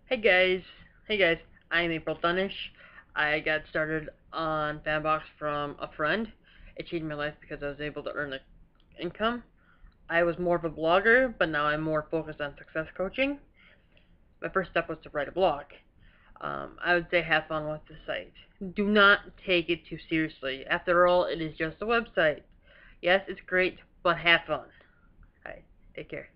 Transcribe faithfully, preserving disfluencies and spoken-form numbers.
Hey guys, hey guys, I'm April Dunish. I got started on FanBox from a friend. It changed my life because I was able to earn an income. I was more of a blogger, but now I'm more focused on success coaching. My first step was to write a blog. Um, I would say have fun with the site. Do not take it too seriously. After all, it is just a website. Yes, it's great, but have fun. Alright, take care.